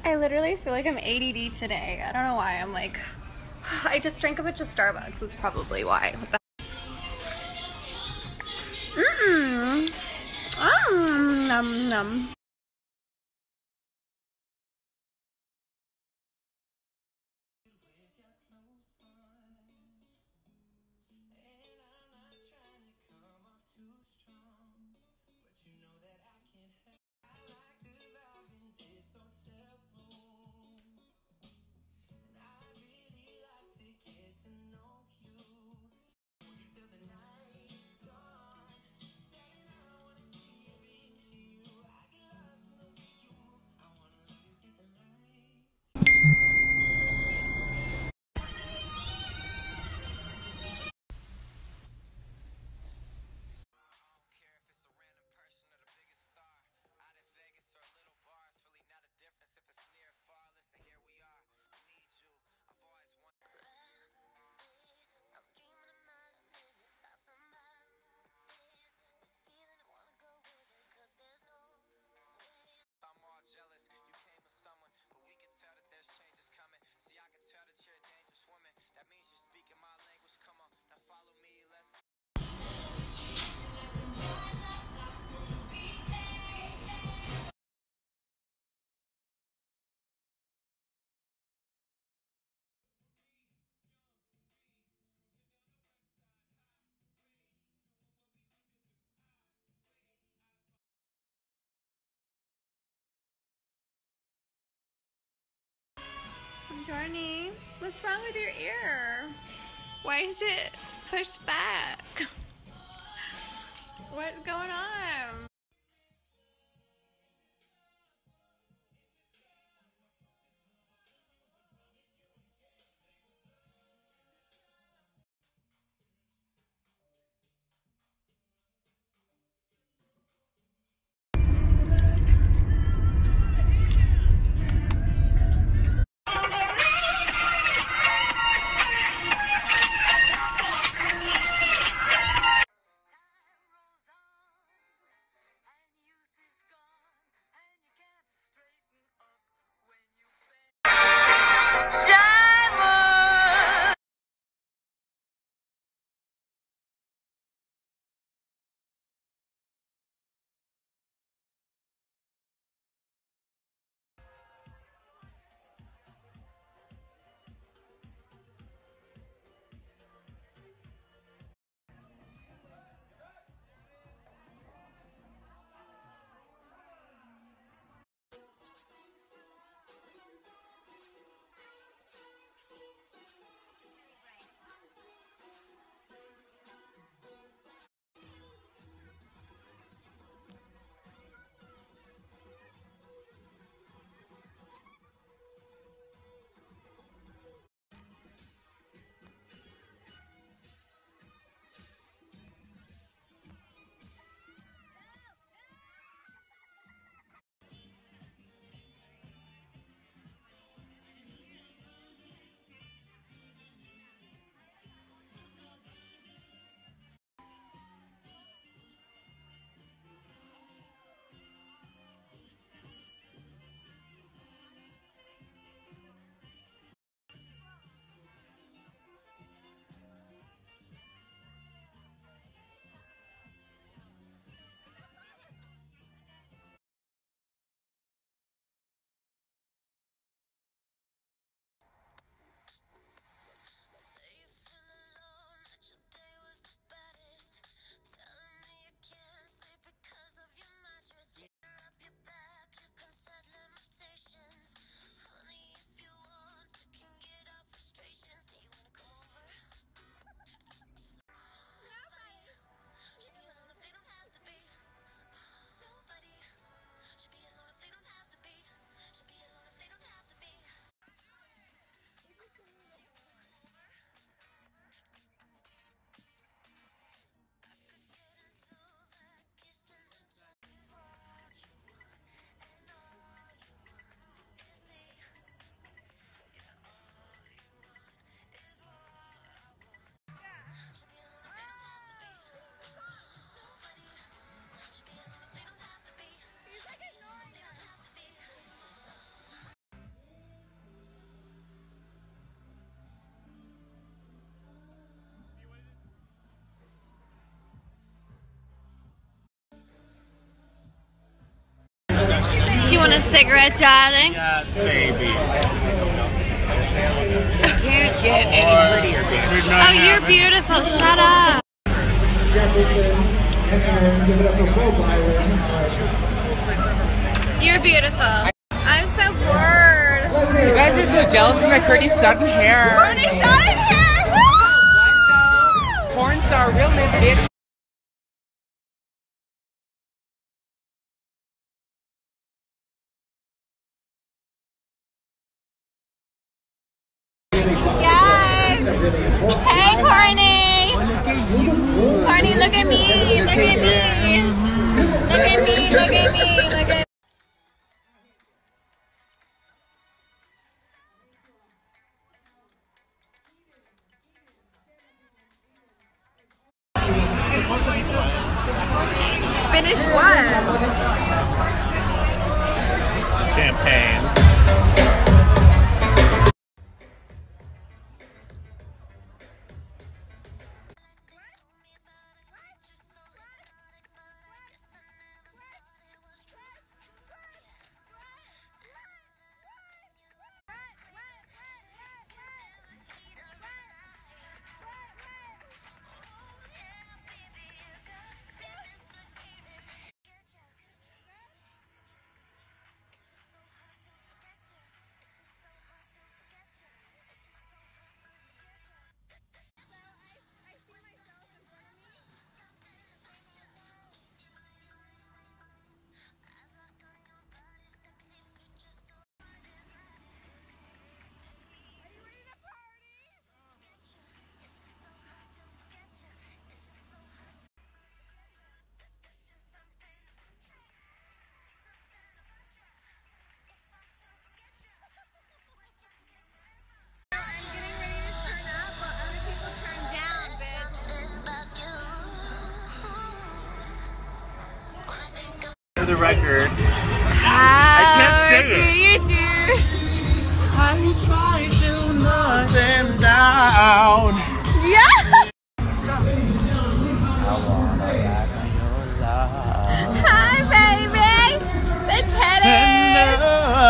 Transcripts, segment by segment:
I literally feel like I'm ADD today. I don't know why. I'm like, I just drank a bunch of Starbucks. That's probably why. Nom nom. Johnny, what's wrong with your ear? Why is it pushed back? What's going on? want a cigarette, darling? Yes, baby. Can't get any prettier, bitch. Oh, you're beautiful. Shut up. Jefferson and Aaron, give it up for Bo Byron. You're beautiful. I'm so bored. You guys are so jealous of my Courtney Sutton hair. Courtney Sutton hair! Woo! Porn star realness, bitch. Yes! Hey, Courtney! Courtney, look at me! Look at me! Look at me! Look at me! Look at me! Finish what? Champagne. For the record, How can't say do you do? I'm trying to knock them down. Yeah! Hi, baby! The teddies!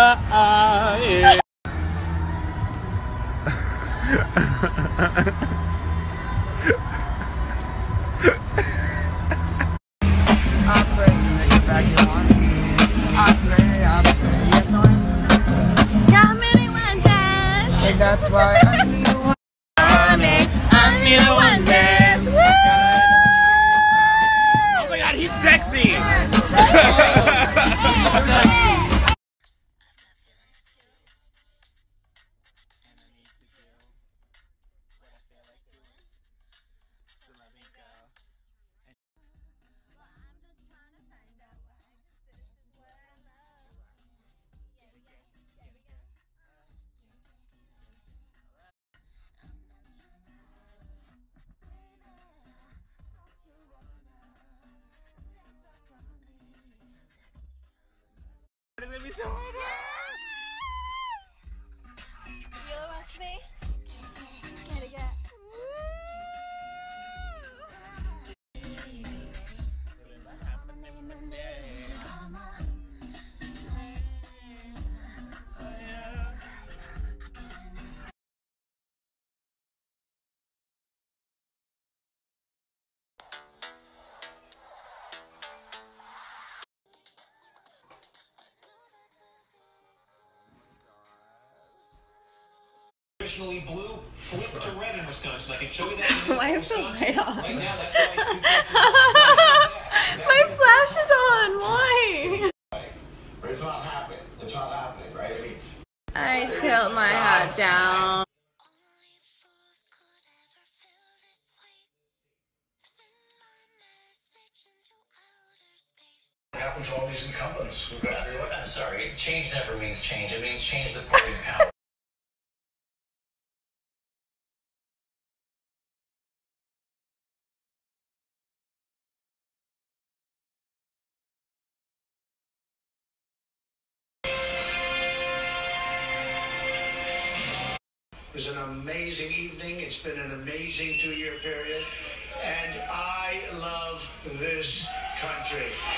I pray you make it back in one piece. I pray. Yes, no, Got many one dance! and that's why I need one. I need a one dance! Woo! Oh my god, he's sexy! It's gonna be so hard. You watch me? Get it, get. Traditionally blue, flipped to red in Wisconsin. I can show you that. Why is the light on? Right now, that's why it's My flash is on. Why? But it's not happening. It's not happening, right? I mean, I tilt my hat down. what happened to all these incumbents who got reelected? I'm sorry, change never means change. It means change the party in power. It was an amazing evening. It's been an amazing 2-year period. And I love this country.